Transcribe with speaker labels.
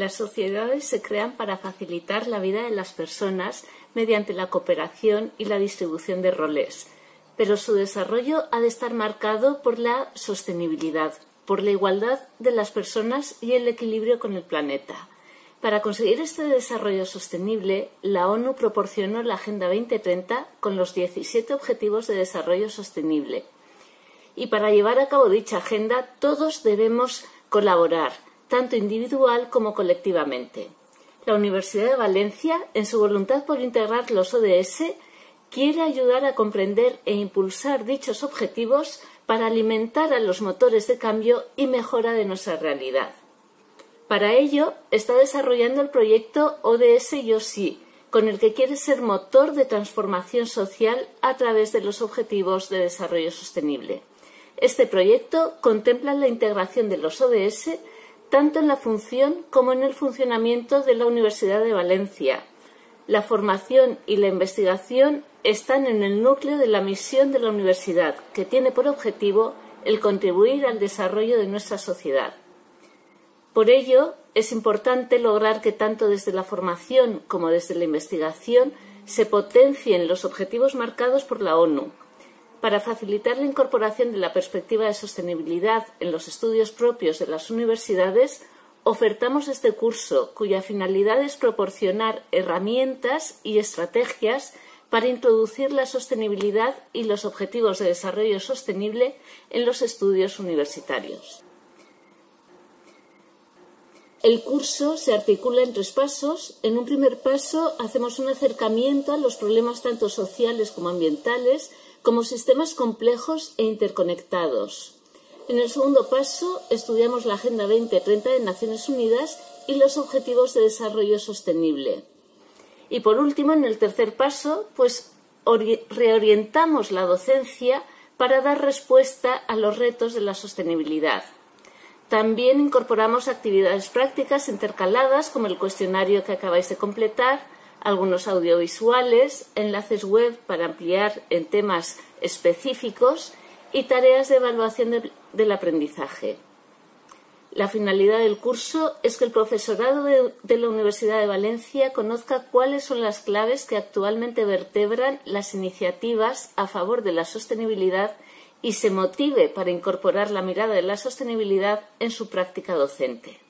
Speaker 1: Las sociedades se crean para facilitar la vida de las personas mediante la cooperación y la distribución de roles, pero su desarrollo ha de estar marcado por la sostenibilidad, por la igualdad de las personas y el equilibrio con el planeta. Para conseguir este desarrollo sostenible, la ONU proporcionó la Agenda 2030 con los 17 Objetivos de Desarrollo Sostenible. Y para llevar a cabo dicha agenda, todos debemos colaborar, tanto individual como colectivamente. La Universidad de Valencia, en su voluntad por integrar los ODS, quiere ayudar a comprender e impulsar dichos objetivos para alimentar a los motores de cambio y mejora de nuestra realidad. Para ello, está desarrollando el proyecto ODS Yo Sí, con el que quiere ser motor de transformación social a través de los Objetivos de Desarrollo Sostenible. Este proyecto contempla la integración de los ODS tanto en la función como en el funcionamiento de la Universidad de Valencia. La formación y la investigación están en el núcleo de la misión de la universidad, que tiene por objetivo el contribuir al desarrollo de nuestra sociedad. Por ello, es importante lograr que tanto desde la formación como desde la investigación se potencien los objetivos marcados por la ONU. Para facilitar la incorporación de la perspectiva de sostenibilidad en los estudios propios de las universidades, ofertamos este curso, cuya finalidad es proporcionar herramientas y estrategias para introducir la sostenibilidad y los objetivos de desarrollo sostenible en los estudios universitarios. El curso se articula en 3 pasos. En un primer paso, hacemos un acercamiento a los problemas tanto sociales como ambientales, como sistemas complejos e interconectados. En el segundo paso, estudiamos la Agenda 2030 de Naciones Unidas y los Objetivos de Desarrollo Sostenible. Y por último, en el tercer paso, reorientamos la docencia para dar respuesta a los retos de la sostenibilidad. También incorporamos actividades prácticas intercaladas, como el cuestionario que acabáis de completar, algunos audiovisuales, enlaces web para ampliar en temas específicos y tareas de evaluación del aprendizaje. La finalidad del curso es que el profesorado de la Universidad de Valencia conozca cuáles son las claves que actualmente vertebran las iniciativas a favor de la sostenibilidad y se motive para incorporar la mirada de la sostenibilidad en su práctica docente.